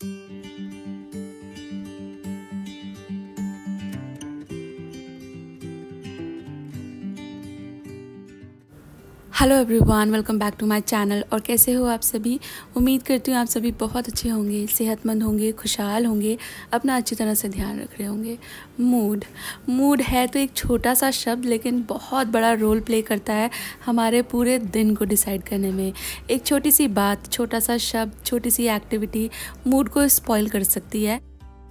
Hello everyone, welcome back to my channel. और कैसे हो आप सभी? उम्मीद करती हूँ आप सभी बहुत अच्छे होंगे, सेहतमंद होंगे, खुशहाल होंगे, अपना अच्छी तरह से ध्यान रख रहे होंगे। मूड है तो एक छोटा सा शब्द, लेकिन बहुत बड़ा रोल प्ले करता है हमारे पूरे दिन को डिसाइड करने में। एक छोटी सी बात, छोटा सा शब्द, छोटी सी एक्टिविटी मूड को स्पॉइल कर सकती है।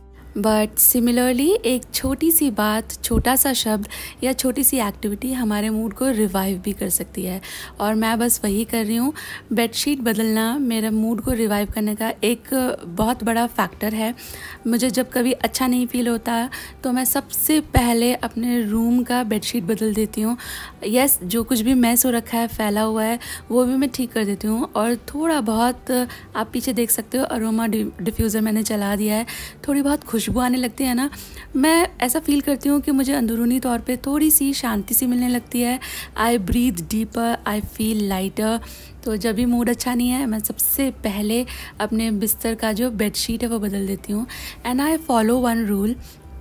बट सिमिलरली एक छोटी सी बात, छोटा सा शब्द या छोटी सी एक्टिविटी हमारे मूड को रिवाइव भी कर सकती है। और मैं बस वही कर रही हूँ। बेडशीट बदलना मेरे मूड को रिवाइव करने का एक बहुत बड़ा फैक्टर है। मुझे जब कभी अच्छा नहीं फील होता तो मैं सबसे पहले अपने रूम का बेडशीट बदल देती हूँ। यस, जो कुछ भी मैस हो रखा है, फैला हुआ है, वो भी मैं ठीक कर देती हूँ। और थोड़ा बहुत आप पीछे देख सकते हो, अरोमा डिफ्यूज़र मैंने चला दिया है। थोड़ी बहुत खुशबू आने लगती है ना, मैं ऐसा फील करती हूँ कि मुझे अंदरूनी तौर पे थोड़ी सी शांति सी मिलने लगती है। I breathe deeper, I feel lighter. तो जब भी मूड अच्छा नहीं है, मैं सबसे पहले अपने बिस्तर का जो बेडशीट है वो बदल देती हूँ। And I follow one rule.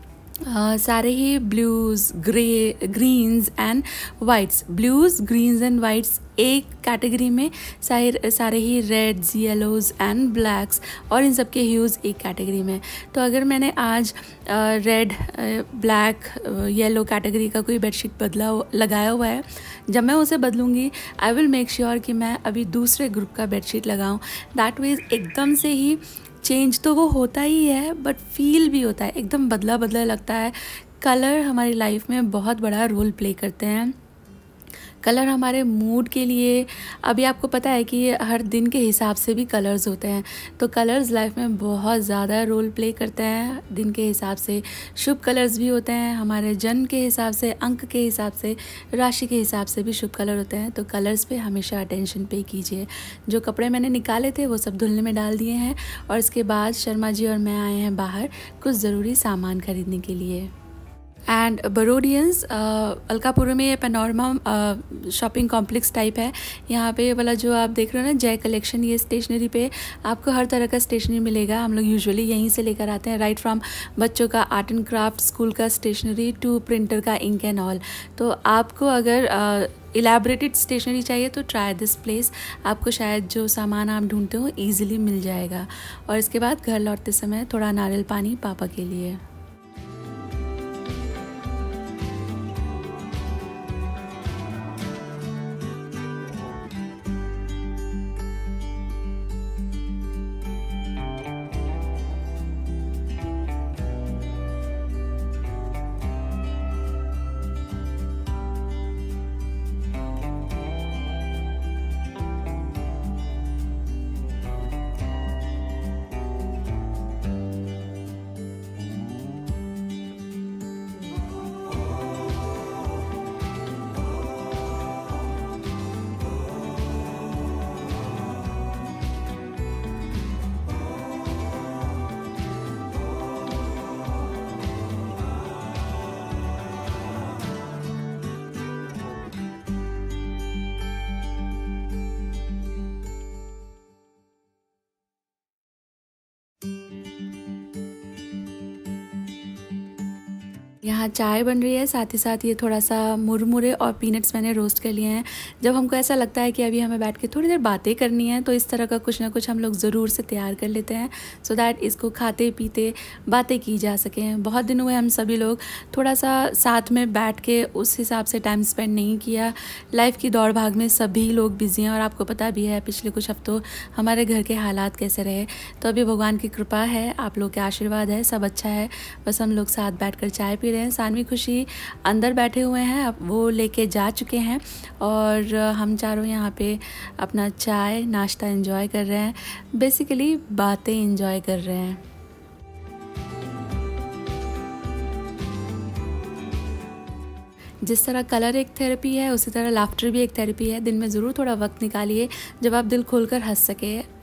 सारे ही blues, greens and whites, blues, greens and whites एक कैटेगरी में, सारे ही रेड्स, येलोज़ एंड ब्लैक्स और इन सब के ह्यूज़ एक कैटेगरी में। तो अगर मैंने आज रेड, ब्लैक, येलो कैटेगरी का कोई बेडशीट लगाया हुआ है, जब मैं उसे बदलूँगी आई विल मेक श्योर कि मैं अभी दूसरे ग्रुप का बेडशीट लगाऊँ। दैट मीन्स एकदम से ही चेंज तो वो होता ही है, बट फील भी होता है, एकदम बदला बदला लगता है। कलर हमारी लाइफ में बहुत बड़ा रोल प्ले करते हैं। कलर हमारे मूड के लिए, अभी आपको पता है कि हर दिन के हिसाब से भी कलर्स होते हैं, तो कलर्स लाइफ में बहुत ज़्यादा रोल प्ले करते हैं। दिन के हिसाब से शुभ कलर्स भी होते हैं, हमारे जन्म के हिसाब से, अंक के हिसाब से, राशि के हिसाब से भी शुभ कलर होते हैं। तो कलर्स पे हमेशा अटेंशन पे कीजिए। जो कपड़े मैंने निकाले थे वो सब धुलने में डाल दिए हैं, और इसके बाद शर्मा जी और मैं आए हैं बाहर कुछ ज़रूरी सामान खरीदने के लिए। एंड बरोडियंस, अलकापुर में ये पैनोरमा शॉपिंग कॉम्प्लेक्स टाइप है। यहाँ पे वाला जो आप देख रहे हो ना, जय कलेक्शन, ये स्टेशनरी पे आपको हर तरह का स्टेशनरी मिलेगा। हम लोग यूजुअली यहीं से लेकर आते हैं, राइट फ्रॉम बच्चों का आर्ट एंड क्राफ्ट, स्कूल का स्टेशनरी टू प्रिंटर का इंक एंड ऑल। तो आपको अगर इलेबरेटेड स्टेशनरी चाहिए तो ट्राई दिस प्लेस। आपको शायद जो सामान आप ढूंढते हो ईजिली मिल जाएगा। और इसके बाद घर लौटते समय थोड़ा नारियल पानी पापा के लिए। यहाँ चाय बन रही है, साथ ही साथ ये थोड़ा सा मुरमुरे और पीनट्स मैंने रोस्ट कर लिए हैं। जब हमको ऐसा लगता है कि अभी हमें बैठ के थोड़ी देर बातें करनी है, तो इस तरह का कुछ ना कुछ हम लोग ज़रूर से तैयार कर लेते हैं, सो दैट इसको खाते पीते बातें की जा सकें। बहुत दिन हुए हम सभी लोग थोड़ा सा साथ में बैठ के उस हिसाब से टाइम स्पेंड नहीं किया। लाइफ की दौड़ भाग में सभी लोग बिजी हैं, और आपको पता भी है पिछले कुछ हफ्तों हमारे घर के हालात कैसे रहे। तो अभी भगवान की कृपा है, आप लोग के आशीर्वाद है, सब अच्छा है। बस हम लोग साथ बैठकर चाय पी रहे हैं। सानवी खुशी अंदर बैठे हुए हैं, अब वो लेके जा चुके हैं, और हम चारों यहाँ पे अपना चाय नाश्ता एंजॉय कर रहे हैं, बेसिकली बातें एंजॉय कर रहे हैं। जिस तरह कलर एक थेरेपी है, उसी तरह लाफ्टर भी एक थेरेपी है। दिन में ज़रूर थोड़ा वक्त निकालिए जब आप दिल खोलकर हंस सके।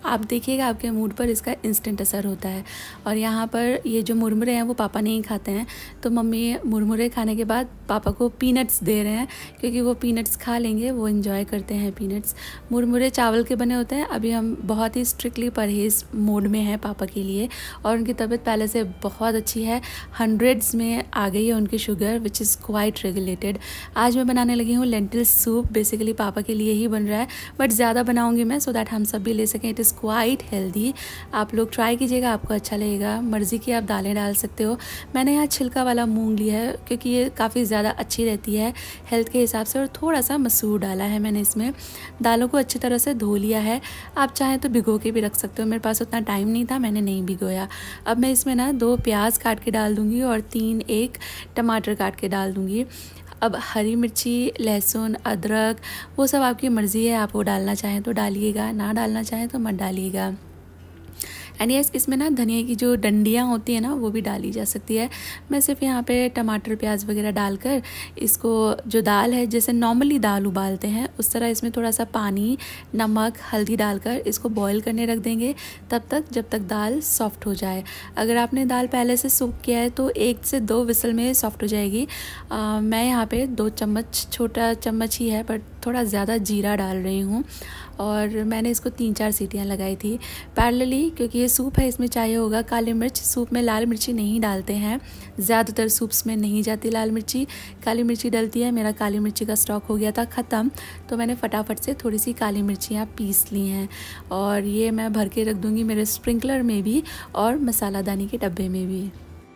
आप देखिएगा आपके मूड पर इसका इंस्टेंट असर होता है। और यहाँ पर ये जो मुरमुरे हैं वो पापा नहीं खाते हैं, तो मम्मी मुरमुरे खाने के बाद पापा को पीनट्स दे रहे हैं, क्योंकि वो पीनट्स खा लेंगे, वो एंजॉय करते हैं पीनट्स। मुरमुरे चावल के बने होते हैं। अभी हम बहुत ही स्ट्रिक्टली परहेज़ मोड में हैं पापा के लिए, और उनकी तबीयत पहले से बहुत अच्छी है। 100s में आ गई है उनकी sugar, which is quite regulated. आज मैं बनाने लगी हूँ लेंटिल सूप, बेसिकली पापा के लिए ही बन रहा है, बट ज़्यादा बनाऊँगी मैं सो दैट हम सब भी ले सकें। It is quite healthy. आप लोग ट्राई कीजिएगा, आपको अच्छा लगेगा। मर्ज़ी की आप दालें डाल सकते हो। मैंने यहाँ छिलका वाला मूंग लिया है, क्योंकि ये काफ़ी ज़्यादा अच्छी रहती है हेल्थ के हिसाब से, और थोड़ा सा मसूर डाला है मैंने इसमें। दालों को अच्छी तरह से धो लिया है। आप चाहें तो भिगो के भी रख सकते हो, मेरे पास उतना टाइम नहीं था, मैंने नहीं भिगोया। अब मैं इसमें ना 2 प्याज काट के डाल दूँगी और 3-1 टमाटर काट के डाल दूँगी। अब हरी मिर्ची, लहसुन, अदरक वो सब आपकी मर्ज़ी है, आप वो डालना चाहें तो डालिएगा, ना डालना चाहें तो मत डालिएगा। एंड यस, इसमें ना धनिया की जो डंडियाँ होती है ना वो भी डाली जा सकती है। मैं सिर्फ यहाँ पे टमाटर प्याज वगैरह डालकर इसको, जो दाल है जैसे नॉर्मली दाल उबालते हैं उस तरह इसमें थोड़ा सा पानी, नमक, हल्दी डालकर इसको बॉईल करने रख देंगे तब तक जब तक दाल सॉफ्ट हो जाए। अगर आपने दाल पहले से सूख किया है तो 1 से 2 विसल में सॉफ्ट हो जाएगी। मैं यहाँ पे 2 चम्मच, छोटा चम्मच ही है बट थोड़ा ज़्यादा जीरा डाल रही हूँ, और मैंने इसको 3-4 सीटियाँ लगाई थी पैरेलली, क्योंकि ये सूप है, इसमें चाहिए होगा काली मिर्च। सूप में लाल मिर्ची नहीं डालते हैं, ज़्यादातर सूप्स में नहीं जाती लाल मिर्ची, काली मिर्ची डलती है। मेरा काली मिर्ची का स्टॉक हो गया था ख़त्म, तो मैंने फटाफट से थोड़ी सी काली मिर्चियाँ पीस ली हैं, और ये मैं भर के रख दूँगी मेरे स्प्रिंकलर में भी और मसालादानी के डब्बे में भी।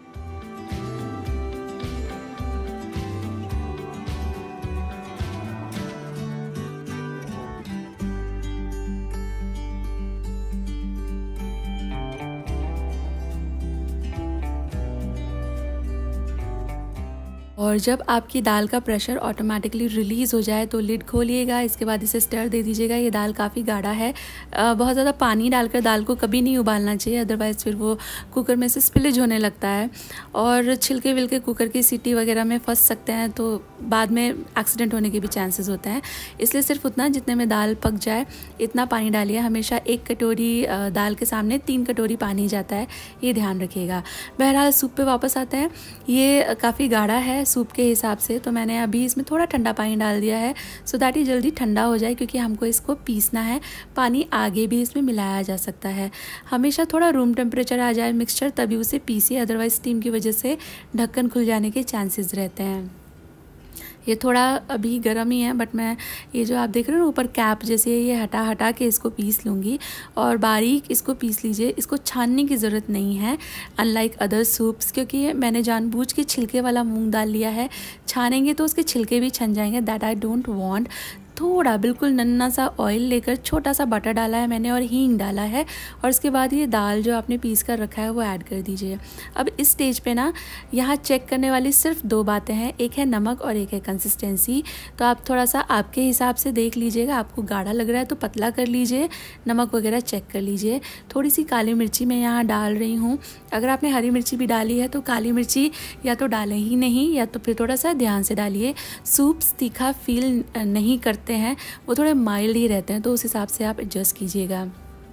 और जब आपकी दाल का प्रेशर ऑटोमेटिकली रिलीज़ हो जाए तो लिड खोलिएगा, इसके बाद इसे स्टर दे दीजिएगा। ये दाल काफ़ी गाढ़ा है, बहुत ज़्यादा पानी डालकर दाल को कभी नहीं उबालना चाहिए, अदरवाइज़ फिर वो कुकर में से स्पिलेज होने लगता है और छिलके विलके कुकर की सीटी वगैरह में फंस सकते हैं, तो बाद में एक्सीडेंट होने के भी चांसेस होते हैं। इसलिए सिर्फ उतना जितने में दाल पक जाए इतना पानी डालिए। हमेशा 1 कटोरी दाल के सामने 3 कटोरी पानी जाता है, ये ध्यान रखिएगा। बहरहाल सूप पे वापस आते हैं। ये काफ़ी गाढ़ा है सूप के हिसाब से, तो मैंने अभी इसमें थोड़ा ठंडा पानी डाल दिया है सो दैट ये जल्दी ठंडा हो जाए, क्योंकि हमको इसको पीसना है। पानी आगे भी इसमें मिलाया जा सकता है। हमेशा थोड़ा रूम टेम्परेचर आ जाए मिक्सचर तभी उसे पीसिए, अदरवाइज स्टीम की वजह से ढक्कन खुल जाने के चांसेस रहते हैं। ये थोड़ा अभी गर्म ही है, बट मैं ये जो आप देख रहे हो ऊपर कैप जैसे ये हटा के इसको पीस लूँगी, और बारीक इसको पीस लीजिए। इसको छानने की ज़रूरत नहीं है अनलाइक अदर सूप्स, क्योंकि मैंने जानबूझ के छिलके वाला मूंग दाल लिया है। छानेंगे तो उसके छिलके भी छन जाएंगे, दैट आई डोंट वांट। थोड़ा बिल्कुल नन्ना सा ऑयल लेकर छोटा सा बटर डाला है मैंने और हींग डाला है, और उसके बाद ये दाल जो आपने पीस कर रखा है वो ऐड कर दीजिए। अब इस स्टेज पे ना यहाँ चेक करने वाली सिर्फ 2 बातें हैं, एक है नमक और एक है कंसिस्टेंसी। तो आप थोड़ा सा आपके हिसाब से देख लीजिएगा, आपको गाढ़ा लग रहा है तो पतला कर लीजिए, नमक वगैरह चेक कर लीजिए। थोड़ी सी काली मिर्ची मैं यहाँ डाल रही हूँ। अगर आपने हरी मिर्ची भी डाली है तो काली मिर्ची या तो डालें ही नहीं, या तो फिर थोड़ा सा ध्यान से डालिए। सूप्स तीखा फील नहीं करते हैं, वो थोड़े माइल्ड ही रहते हैं, तो उस हिसाब से आप एडजस्ट कीजिएगा।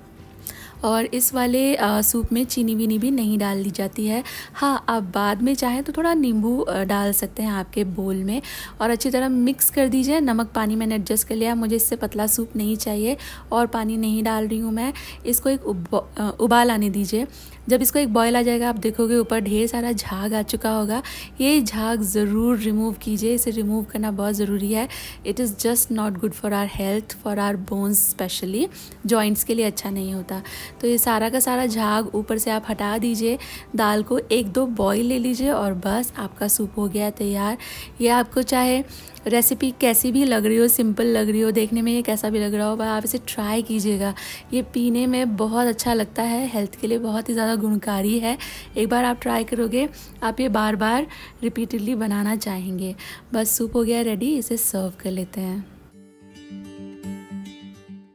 और इस वाले सूप में चीनी वीनी भी नहीं डाल दी जाती है। हाँ, आप बाद में चाहें तो थोड़ा नींबू डाल सकते हैं आपके बोल में, और अच्छी तरह मिक्स कर दीजिए। नमक पानी मैंने एडजस्ट कर लिया, मुझे इससे पतला सूप नहीं चाहिए और पानी नहीं डाल रही हूँ मैं। इसको एक उबाल आने दीजिए। जब इसको एक बॉयल आ जाएगा आप देखोगे ऊपर ढेर सारा झाग आ चुका होगा। ये झाग ज़रूर रिमूव कीजिए, इसे रिमूव करना बहुत ज़रूरी है। It is just not good for our health, for our bones specially, joints के लिए अच्छा नहीं होता। तो ये सारा का सारा झाग ऊपर से आप हटा दीजिए। दाल को 1-2 बॉईल ले लीजिए और बस आपका सूप हो गया तैयार। ये आपको चाहे रेसिपी कैसी भी लग रही हो, सिंपल लग रही हो, देखने में ये कैसा भी लग रहा हो, पर आप इसे ट्राई कीजिएगा। ये पीने में बहुत अच्छा लगता है, हेल्थ के लिए बहुत ही ज़्यादा गुणकारी है। एक बार आप ट्राई करोगे आप ये बार बार रिपीटेडली बनाना चाहेंगे। बस सूप हो गया रेडी, इसे सर्व कर लेते हैं।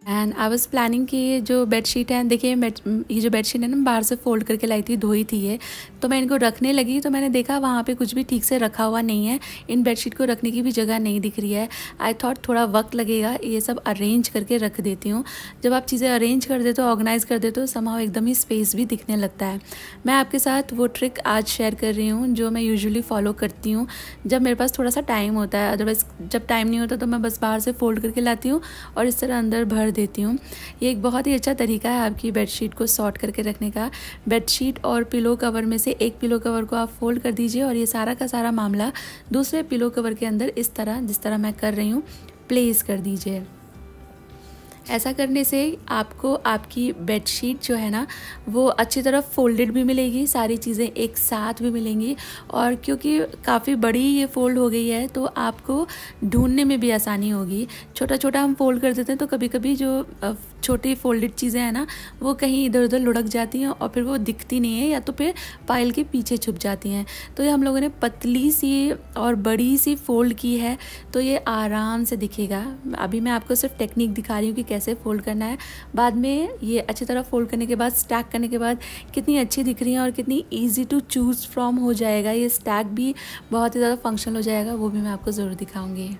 एंड आई वॉज प्लानिंग कि ये जो बेडशीट है, देखिए ये जो बेडशीट है ना, मैं बाहर से फ़ोल्ड करके लाई थी, धोई थी ये, तो मैं इनको रखने लगी तो मैंने देखा वहाँ पे कुछ भी ठीक से रखा हुआ नहीं है, इन बेडशीट को रखने की भी जगह नहीं दिख रही है। आई थॉट थोड़ा वक्त लगेगा, ये सब अरेंज करके रख देती हूँ। जब आप चीज़ें अरेंज कर देते हो, ऑर्गेनाइज़ कर देते हो, समहाउ एकदम ही स्पेस भी दिखने लगता है। मैं आपके साथ वो ट्रिक आज शेयर कर रही हूँ जो मैं यूजुअली फॉलो करती हूँ जब मेरे पास थोड़ा सा टाइम होता है। अदरवाइज़ जब टाइम नहीं होता तो मैं बस बाहर से फ़ोल्ड करके लाती हूँ और इस तरह अंदर भर देती हूँ। ये एक बहुत ही अच्छा तरीका है आपकी बेडशीट को सॉर्ट करके रखने का। बेडशीट और पिलो कवर में से एक पिलो कवर को आप फोल्ड कर दीजिए और ये सारा का सारा मामला दूसरे पिलो कवर के अंदर इस तरह, जिस तरह मैं कर रही हूँ, प्लेस कर दीजिए। ऐसा करने से आपको आपकी बेडशीट जो है ना वो अच्छी तरह फोल्डेड भी मिलेगी, सारी चीज़ें एक साथ भी मिलेंगी, और क्योंकि काफ़ी बड़ी ये फ़ोल्ड हो गई है तो आपको ढूंढने में भी आसानी होगी। छोटा छोटा हम फोल्ड कर देते हैं तो कभी कभी जो छोटी फोल्डेड चीज़ें हैं ना वो कहीं इधर उधर लुढ़क जाती हैं और फिर वो दिखती नहीं है, या तो फिर पाइल के पीछे छुप जाती हैं। तो ये हम लोगों ने पतली सी और बड़ी सी फोल्ड की है तो ये आराम से दिखेगा। अभी मैं आपको सिर्फ टेक्निक दिखा रही हूँ कि कैसे फोल्ड करना है। बाद में ये अच्छी तरह फोल्ड करने के बाद, स्टैक करने के बाद कितनी अच्छी दिख रही है और कितनी ईजी टू चूज़ फ्रॉम हो जाएगा। ये स्टैक भी बहुत ही ज़्यादा फंक्शनल हो जाएगा, वो भी मैं आपको ज़रूर दिखाऊंगी।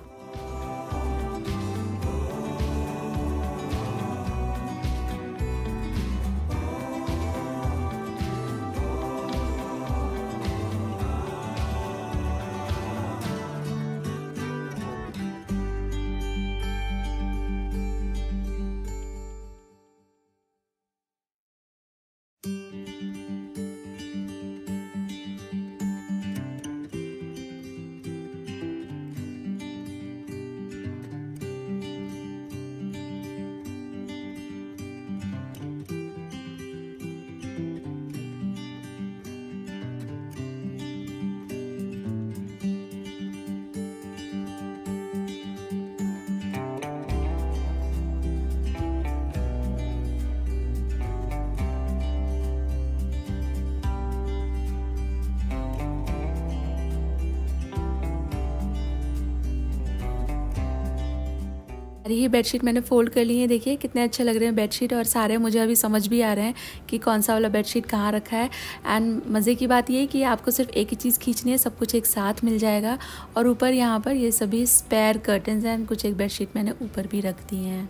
अरे ये बेडशीट मैंने फ़ोल्ड कर ली है, देखिए कितने अच्छे लग रहे हैं बेडशीट, और सारे मुझे अभी समझ भी आ रहे हैं कि कौन सा वाला बेडशीट कहाँ रखा है। एंड मज़े की बात ये है कि आपको सिर्फ एक ही चीज़ खींचनी है, सब कुछ एक साथ मिल जाएगा। और ऊपर यहाँ पर ये सभी स्पेयर कर्टन्स हैं, कुछ एक बेडशीट मैंने ऊपर भी रख दी हैं।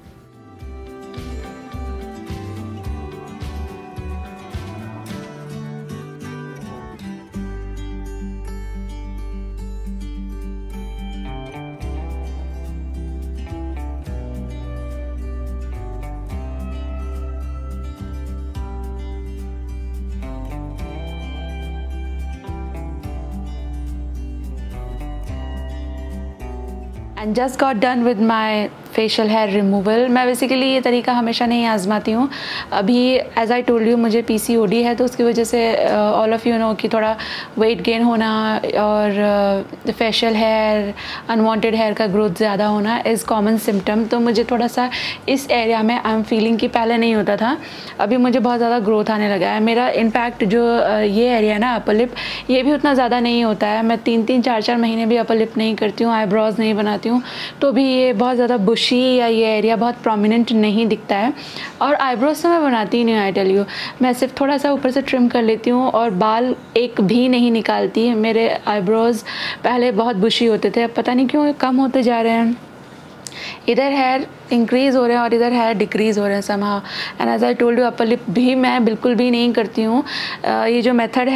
And just got done with my facial hair removal. मैं बेसिकली ये तरीका हमेशा नहीं आजमाती हूँ। अभी एज आई टोल्ड यू मुझे PCOD है, तो उसकी वजह से ऑल ऑफ़ यू नो कि थोड़ा वेट गेन होना और फेशियल हेयर, अनवांटेड हेयर का ग्रोथ ज़्यादा होना इज़ कॉमन सिम्टम। तो मुझे थोड़ा सा इस एरिया में आई एम फीलिंग कि पहले नहीं होता था, अभी मुझे बहुत ज़्यादा ग्रोथ आने लगा है। मेरा इनफैक्ट जो ये एरिया है ना अपर लिप, ये भी उतना ज़्यादा नहीं होता है। मैं 3-3, 4-4 महीने भी अपर लिप नहीं करती हूँ, आईब्रोज नहीं बनाती हूँ, तो भी ये बहुत ज़्यादा बुशी या ये एरिया बहुत प्रोमिनेंट नहीं दिखता है। और आईब्रोज तो मैं बनाती ही नहीं, आई टेल यू। मैं सिर्फ थोड़ा सा ऊपर से ट्रिम कर लेती हूँ और बाल एक भी नहीं निकालती। मेरे आईब्रोज पहले बहुत बुशी होते थे, अब पता नहीं क्यों कम होते जा रहे हैं। इधर हेयर इंक्रीज़ हो रहे हैं और इधर हेयर डिक्रीज़ हो रहे हैं somehow. And as I told you upper lip भी मैं बिल्कुल भी नहीं करती हूँ। ये जो मेथड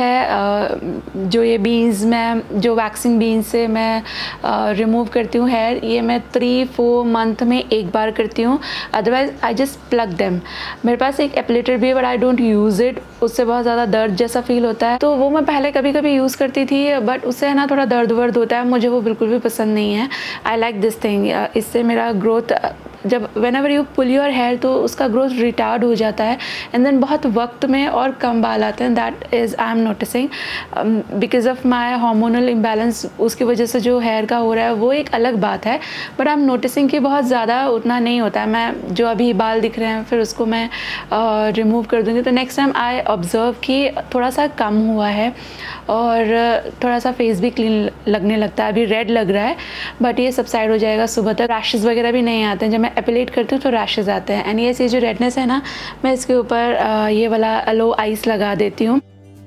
है, जो ये बीन्स में, जो वैक्सिंग बीन्स से मैं रिमूव करती हूँ हेयर, ये मैं 3-4 मंथ में एक बार करती हूँ। Otherwise I just pluck them. मेरे पास एक एप्लेटर भी है but I don't use it, उससे बहुत ज़्यादा दर्द जैसा फील होता है, तो वो मैं पहले कभी कभी यूज़ करती थी, बट उससे है ना थोड़ा दर्द वर्द होता है, मुझे वो बिल्कुल भी पसंद नहीं है। I like this thing. इससे मेरा ग्रोथ, जब whenever you pull your hair तो उसका ग्रोथ रिटार्ड हो जाता है, एंड देन बहुत वक्त में और कम बाल आते हैं। That is I am noticing because of my hormonal imbalance, उसकी वजह से जो हेयर का हो रहा है वो एक अलग बात है, बट आई एम नोटिसिंग कि बहुत ज़्यादा उतना नहीं होता है। मैं जो अभी बाल दिख रहे हैं फिर उसको मैं रिमूव कर दूँगी, तो नेक्स्ट टाइम आई ऑब्ज़र्व कि थोड़ा सा कम हुआ है और थोड़ा सा फेस भी क्लीन लगने लगता है। अभी रेड लग रहा है बट ये सबसाइड हो जाएगा सुबह तक। रैशेज़ वगैरह भी नहीं आते हैं। जब मैं मैं एप्लीट करती हूँ तो रैशेज़ आते हैं। एंड ये जो रेडनेस है ना, मैं इसके ऊपर ये वाला अलो आइस लगा देती हूँ,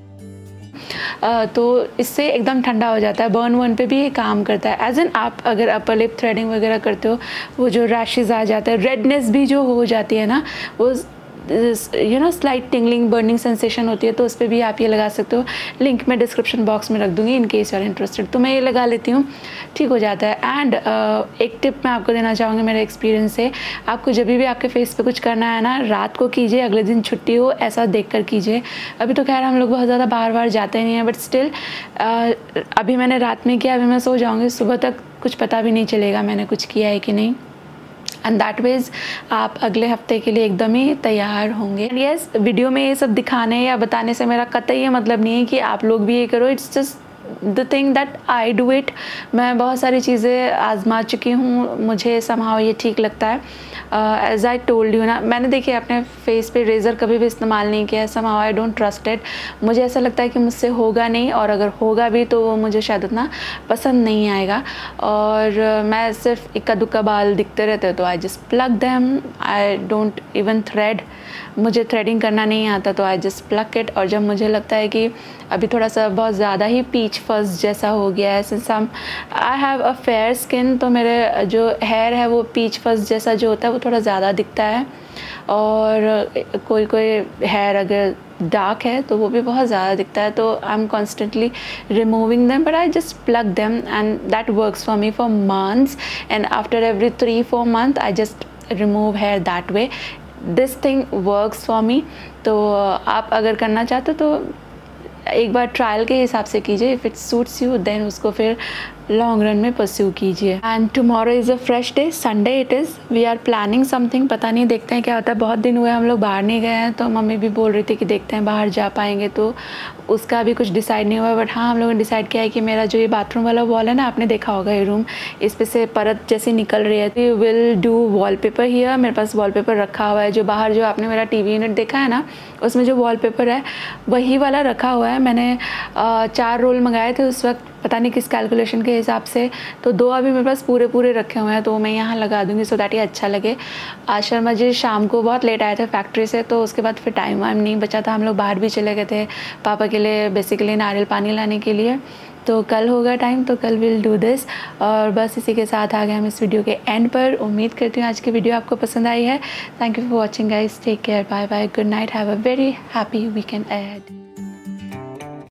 तो इससे एकदम ठंडा हो जाता है। बर्न वन पे भी ये काम करता है। एज एन आप अगर अपर लिप थ्रेडिंग वगैरह करते हो, वो जो रैशेज़ आ जाता है, रेडनेस भी जो हो जाती है ना, वो स्लाइट टिंगलिंग बर्निंग सेंसेशन होती है, तो उस पर भी आप ये लगा सकते हो। लिंक मैं डिस्क्रिप्शन बॉक्स में रख दूँगी in case you are interested. तो मैं ये लगा लेती हूँ, ठीक हो जाता है। एंड एक टिप मैं आपको देना चाहूँगी मेरे एक्सपीरियंस से, आपको जब भी आपके फेस पे कुछ करना है ना, रात को कीजिए, अगले दिन छुट्टी हो ऐसा देख कर कीजिए। अभी तो खैर हम लोग बहुत ज़्यादा बार जाते नहीं हैं, बट स्टिल अभी मैंने रात में किया, अभी मैं सो जाऊँगी, सुबह तक कुछ पता भी नहीं चलेगा मैंने कुछ किया है कि नहीं। एंड दैट वेज आप अगले हफ्ते के लिए एकदम ही तैयार होंगे। यस, वीडियो में ये सब दिखाने या बताने से मेरा कतई ये मतलब नहीं है कि आप लोग भी ये करो। It's just the thing that I do it. मैं बहुत सारी चीज़ें आजमा चुकी हूँ, मुझे somehow ये ठीक लगता है। एज आई टोल्ड यू ना, मैंने देखिए अपने फेस पे रेज़र कभी भी इस्तेमाल नहीं किया है। somehow I don't trust it. मुझे ऐसा लगता है कि मुझसे होगा नहीं, और अगर होगा भी तो वो मुझे शायद उतना पसंद नहीं आएगा। और मैं सिर्फ इक्का दुक्का बाल दिखते रहते हैं तो I just pluck them. I don't even thread, मुझे थ्रेडिंग करना नहीं आता तो आई जस्ट प्लग इट। और जब मुझे लगता है कि अभी थोड़ा सा बहुत ज़्यादा ही पीच फर्स्ट जैसा हो गया है, since I have a fair skin, तो मेरे जो हेयर है वो पीच फर्स्ट जैसा जो होता है वो थोड़ा ज़्यादा दिखता है। और कोई हेयर अगर डार्क है तो वो भी बहुत ज़्यादा दिखता है। तो I am constantly removing them, but I just pluck them and that works for me for months. And after every 3-4 month I just remove hair that way. This thing works for me. तो आप अगर करना चाहते हो तो एक बार trial के हिसाब से कीजिए। If it suits you then उसको फिर लॉन्ग रन में परस्यू कीजिए। And tomorrow is a fresh day, Sunday it is. We are planning something, पता नहीं, देखते हैं क्या होता है। बहुत दिन हुए हम लोग बाहर नहीं गए हैं, तो मम्मी भी बोल रही थी कि देखते हैं बाहर जा पाएंगे, तो उसका भी कुछ डिसाइड नहीं हुआ। बट हाँ, हम लोगों ने डिसाइड किया है कि मेरा जो ये बाथरूम वाला वॉल है ना, आपने देखा होगा ये रूम, इस पे से परत जैसी निकल रही है, तो you will do wallpaper here. मेरे पास वॉलपेपर रखा हुआ है, जो बाहर जो आपने मेरा टीवी यूनिट देखा है ना, उसमें जो वॉलपेपर है वही वाला रखा हुआ है। मैंने 4 रोल मंगाए थे उस वक्त, पता नहीं किस कैलकुलेशन के हिसाब से, तो 2 अभी मेरे पास पूरे रखे हुए हैं, तो मैं यहाँ लगा दूँगी सो दैट ये अच्छा लगे। आज शर्मा जी शाम को बहुत लेट आए थे फैक्ट्री से, तो उसके बाद फिर टाइम वाइम नहीं बचा था। हम लोग बाहर भी चले गए थे पापा के लिए बेसिकली नारियल पानी लाने के लिए। तो कल होगा टाइम, तो कल विल डू दिस। और बस इसी के साथ आ गए हम इस वीडियो के एंड पर। उम्मीद करती हूँ आज की वीडियो आपको पसंद आई है। Thank you for watching guys, take care, bye bye, good night, have a very happy weekend ahead.